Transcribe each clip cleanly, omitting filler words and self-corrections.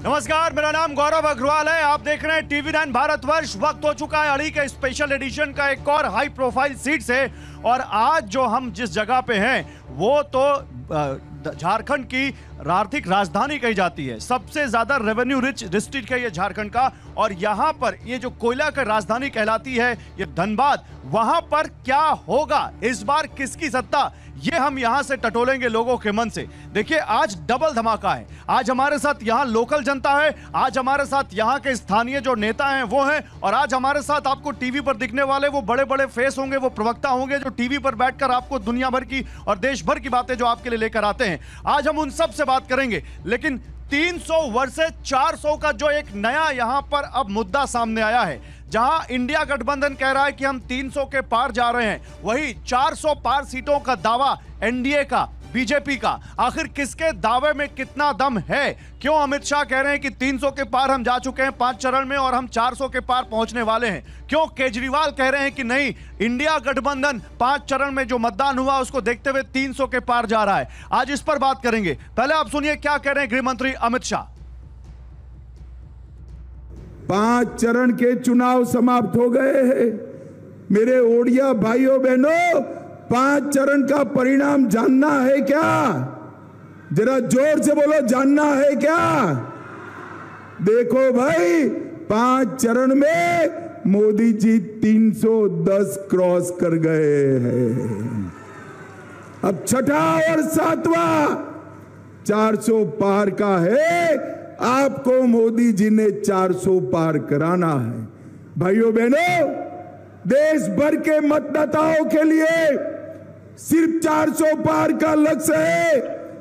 नमस्कार, मेरा नाम गौरव अग्रवाल है। आप देख रहे हैं TV9 भारतवर्ष। वक्त हो चुका है अड़ी के स्पेशल एडिशन का एक और हाई प्रोफाइल सीट से। और आज जो हम जिस जगह पे हैं वो तो झारखंड की आर्थिक राजधानी कही जाती है। सबसे ज्यादा रेवेन्यू रिच डिस्ट्रिक्ट है ये झारखंड का। और यहाँ पर ये जो कोयला की राजधानी कहलाती है ये धनबाद, वहां पर क्या होगा इस बार, किसकी सत्ता, ये हम यहां से टटोलेंगे लोगों के मन से। देखिए आज डबल धमाका है। आज हमारे साथ यहां लोकल जनता है, आज हमारे साथ यहां के स्थानीय जो नेता हैं वो हैं, और आज हमारे साथ आपको टीवी पर दिखने वाले वो बड़े बड़े फेस होंगे, वो प्रवक्ता होंगे जो टीवी पर बैठकर आपको दुनिया भर की और देश भर की बातें जो आपके लिए लेकर आते हैं। आज हम उन सब से बात करेंगे। लेकिन 300 वर्सेस 400 का जो एक नया यहां पर अब मुद्दा सामने आया है, जहां इंडिया गठबंधन कह रहा है कि हम 300 के पार जा रहे हैं, वही 400 पार सीटों का दावा एनडीए का, बीजेपी का। आखिर किसके दावे में कितना दम है? क्यों अमित शाह कह रहे हैं कि 300 के पार हम जा चुके हैं 5 चरण में और हम 400 के पार पहुंचने वाले हैं? क्यों केजरीवाल कह रहे हैं कि नहीं, इंडिया गठबंधन 5 चरण में जो मतदान हुआ उसको देखते हुए 300 के पार जा रहा है? आज इस पर बात करेंगे। पहले आप सुनिए क्या कह रहे हैं गृह मंत्री अमित शाह। 5 चरण के चुनाव समाप्त हो गए हैं। मेरे ओडिया भाइयों बहनों, 5 चरण का परिणाम जानना है क्या? जरा जोर से बोलो, जानना है क्या? देखो भाई, 5 चरण में मोदी जी 310 क्रॉस कर गए हैं। अब छठा और 7वां 400 पार का है। आपको मोदी जी ने 400 पार कराना है। भाइयों बहनों, देश भर के मतदाताओं के लिए सिर्फ 400 पार का लक्ष्य है।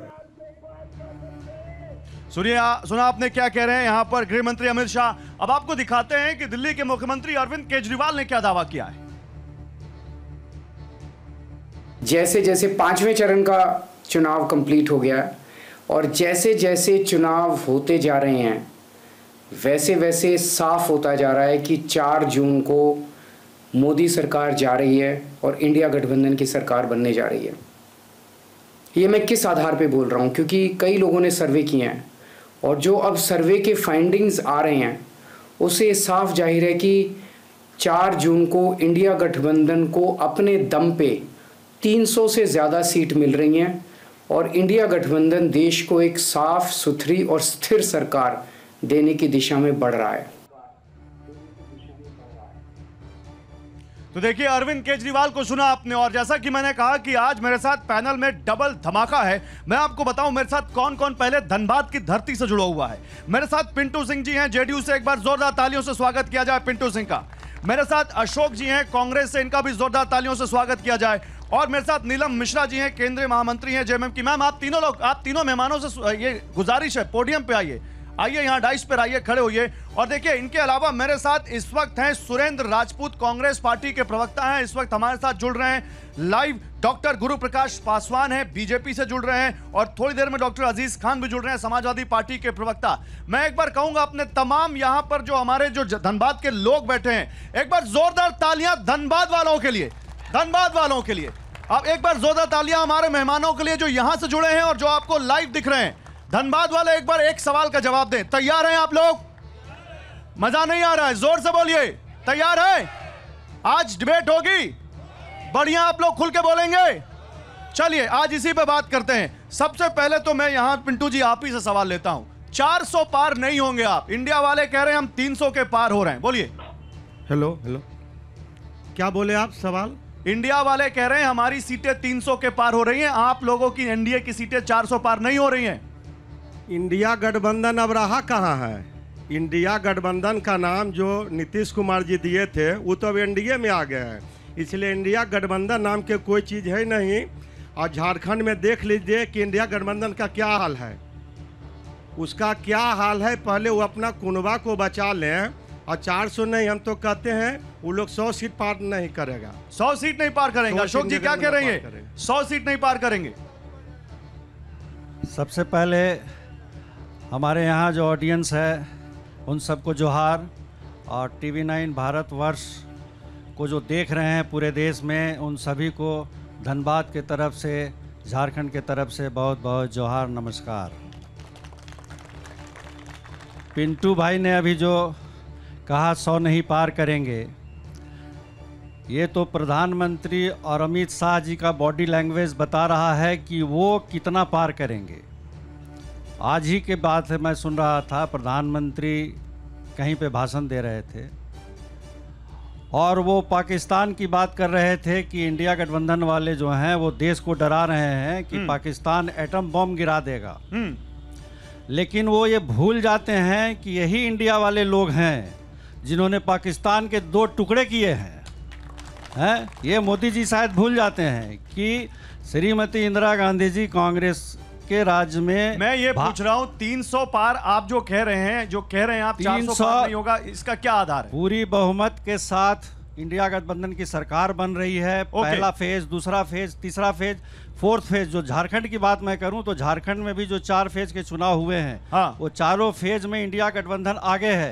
सुना आपने क्या कह रहे हैं यहां पर गृह मंत्री अमित शाह। अब आपको दिखाते हैं कि दिल्ली के मुख्यमंत्री अरविंद केजरीवाल ने क्या दावा किया है। जैसे जैसे 5वें चरण का चुनाव कंप्लीट हो गया और जैसे जैसे चुनाव होते जा रहे हैं वैसे वैसे साफ होता जा रहा है कि 4 जून को मोदी सरकार जा रही है और इंडिया गठबंधन की सरकार बनने जा रही है। ये मैं किस आधार पे बोल रहा हूँ? क्योंकि कई लोगों ने सर्वे किए हैं और जो अब सर्वे के फाइंडिंग्स आ रहे हैं उससे साफ जाहिर है कि 4 जून को इंडिया गठबंधन को अपने दम पे 300 से ज़्यादा सीट मिल रही हैं और इंडिया गठबंधन देश को एक साफ सुथरी और स्थिर सरकार देने की दिशा में बढ़ रहा है। तो देखिए, अरविंद केजरीवाल को सुना आपने। और जैसा कि मैंने कहा कि आज मेरे साथ पैनल में डबल धमाका है। मैं आपको बताऊं मेरे साथ कौन कौन पहले धनबाद की धरती से जुड़ा हुआ है। मेरे साथ पिंटू सिंह जी हैं जेडीयू से, एक बार जोरदार तालियों से स्वागत किया जाए पिंटू सिंह का। मेरे साथ अशोक जी हैं कांग्रेस से, इनका भी जोरदार तालियों से स्वागत किया जाए। और मेरे साथ नीलम मिश्रा जी हैं, केंद्रीय महामंत्री हैं जेएमएम की। मैम, आप तीनों मेहमानों से ये गुजारिश है, पोडियम पे आइए, यहाँ डाइस पर आइए, खड़े होइए। और देखिए, इनके अलावा मेरे साथ इस वक्त हैं सुरेंद्र राजपूत, कांग्रेस पार्टी के प्रवक्ता हैं, इस वक्त हमारे साथ जुड़ रहे हैं लाइव। डॉक्टर गुरु प्रकाश पासवान है, बीजेपी से जुड़ रहे हैं। और थोड़ी देर में डॉक्टर अजीज खान भी जुड़ रहे हैं, समाजवादी पार्टी के प्रवक्ता। मैं एक बार कहूंगा अपने तमाम यहां पर जो हमारे जो धनबाद के लोग बैठे हैं, एक बार जोरदार तालियां धनबाद वालों के लिए, धनबाद वालों के लिए। अब एक बार जोरदार तालियां हमारे मेहमानों के लिए जो यहां से जुड़े हैं और जो आपको लाइव दिख रहे हैं। धनबाद वाले एक बार एक सवाल का जवाब दें। तैयार हैं आप लोग? मजा नहीं आ रहा है, जोर से बोलिए। तैयार है? आज डिबेट होगी, बढ़िया, आप लोग खुल के बोलेंगे। चलिए आज इसी पे बात करते हैं। सबसे पहले तो मैं यहां पिंटू जी आप ही से सवाल लेता हूं। 400 पार नहीं होंगे आप, इंडिया वाले कह रहे हैं हम 300 के पार हो रहे हैं, बोलिए। हेलो, क्या बोले आप? सवाल? इंडिया वाले कह रहे हैं हमारी सीटें 300 के पार हो रही हैं, आप लोगों की एनडीए की सीटें 400 पार नहीं हो रही हैं। इंडिया गठबंधन अब रहा कहाँ है? इंडिया गठबंधन का नाम जो नीतीश कुमार जी दिए थे वो तो अब एनडीए में आ गया है, इसलिए इंडिया गठबंधन नाम के कोई चीज़ है नहीं। और झारखंड में देख लीजिए कि इंडिया गठबंधन का क्या हाल है, उसका क्या हाल है। पहले वो अपना कुनबा को बचा लें। और 400 नहीं, हम तो कहते हैं वो लोग 100 सीट पार नहीं करेगा। 100 सीट नहीं पार करेंगे। अशोक जी क्या कह रहे हैं? 100 सीट नहीं पार करेंगे। सबसे पहले हमारे यहाँ जो ऑडियंस है उन सबको जोहार, और TV9 भारतवर्ष को जो देख रहे हैं पूरे देश में, उन सभी को धनबाद के तरफ से, झारखंड के तरफ से बहुत बहुत जोहार, नमस्कार। पिंटू भाई ने अभी जो कहा 100 नहीं पार करेंगे, ये तो प्रधानमंत्री और अमित शाह जी का बॉडी लैंग्वेज बता रहा है कि वो कितना पार करेंगे। आज ही के बात है, मैं सुन रहा था प्रधानमंत्री कहीं पे भाषण दे रहे थे और वो पाकिस्तान की बात कर रहे थे कि इंडिया गठबंधन वाले जो हैं वो देश को डरा रहे हैं कि पाकिस्तान एटम बम गिरा देगा। लेकिन वो ये भूल जाते हैं कि यही इंडिया वाले लोग हैं जिन्होंने पाकिस्तान के 2 टुकड़े किए हैं। ये मोदी जी शायद भूल जाते हैं कि श्रीमती इंदिरा गांधी जी कांग्रेस के राज्य में। मैं ये पूछ रहा हूं 300 पार आप जो कह रहे हैं आप 400 पार नहीं होगा, इसका क्या आधार है? पूरी बहुमत के साथ इंडिया गठबंधन की सरकार बन रही है। पहला फेज, दूसरा फेज, तीसरा फेज, 4th फेज। जो झारखंड की बात मैं करूं तो झारखंड में भी जो 4 फेज के चुनाव हुए हैं, वो चारों फेज में इंडिया गठबंधन आगे है।